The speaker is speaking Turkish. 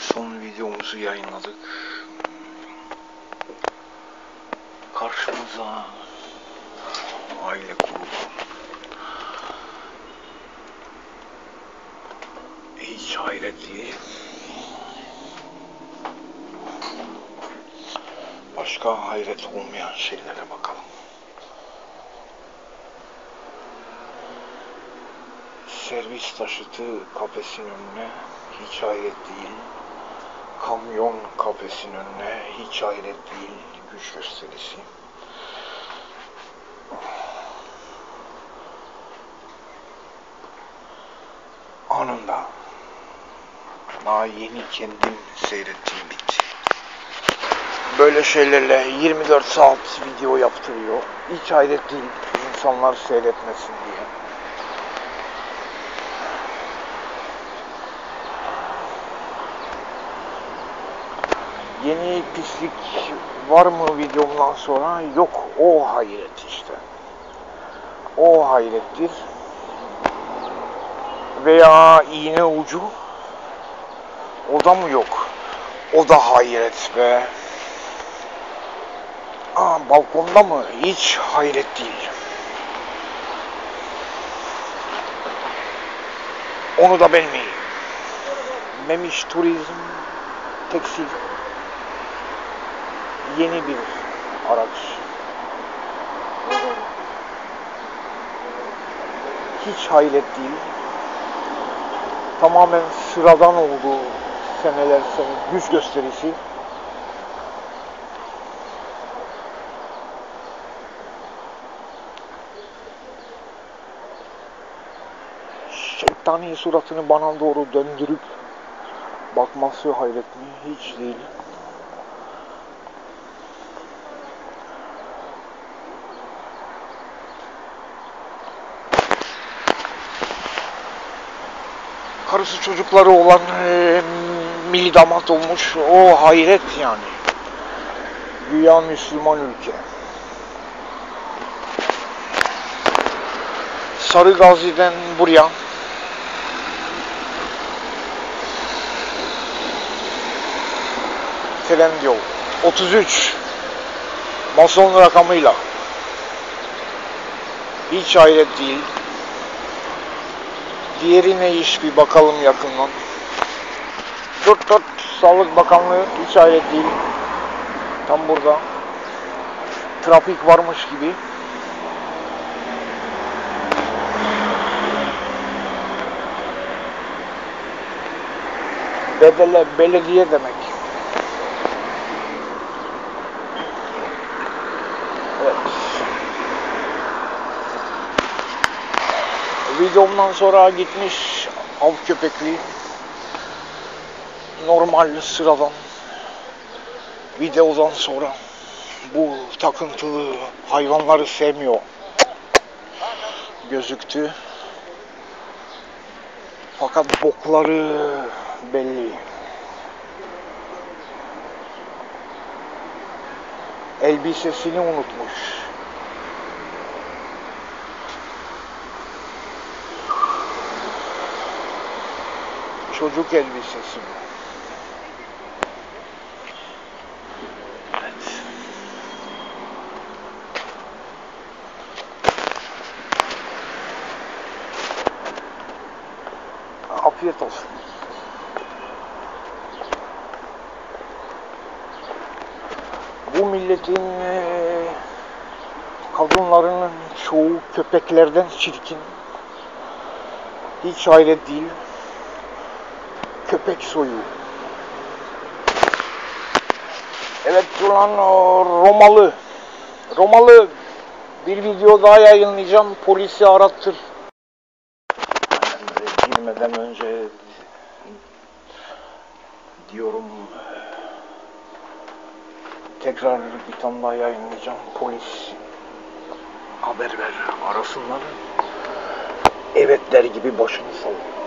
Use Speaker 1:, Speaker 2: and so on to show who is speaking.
Speaker 1: son videomuzu yayınladık. Karşımıza aile kurulu. Hiç hayret değil. Başka hayret olmayan şeylere bakalım. Servis taşıtı kafesin önüne, hiç hayret değil. Kamyon kafesin önüne, hiç hayret değil. Güç gösterisi. Anında. Daha yeni kendim seyrettiğim bitti. Böyle şeylerle 24 saat video yaptırıyor. Hiç hayret değil. İnsanlar seyretmesin diye. Yeni pislik var mı videomdan sonra? Yok. O hayret işte. O hayrettir. Veya iğne ucu. O da mı yok? O da hayret be. Balkonda mı? Hiç hayret değil. Onu da bilmeyeyim. Memiş Turizm Tekstil. Yeni bir araç. Hiç hayret değil. Tamamen sıradan oldu seneler güç gösterisi. Şeytani suratını bana doğru döndürüp bakması hayret mi? Hiç değil. Karısı çocukları olan milli damat olmuş. O hayret yani. Güya Müslüman ülke. Sarıgazi'den buraya Trendyol 33 mason rakamıyla. Hiç hayret değil. Diğeri ne iş bir bakalım yakından. Tut Sağlık Bakanlığı hiç hayret değil. Tam burada. Trafik varmış gibi. Belediye demek. Evet. Videomdan sonra gitmiş av köpekli. Normal sıradan videodan sonra bu takıntılı hayvanları sevmiyor gözüktü. Fakat bokları belli. Elbisesini unutmuş. Çocuk elbisesi mi? Evet. Afiyet olsun. Bu milletin kadınlarının çoğu köpeklerden çirkin. Hiç hayret değil. Köpek soyu. Evet ulan Romalı bir video daha yayınlayacağım. Polisi arattır. Girmeden önce diyorum tekrar bir tane daha yayınlayacağım. Polis haber ver arasınlar. Evet der gibi başını sallıyor.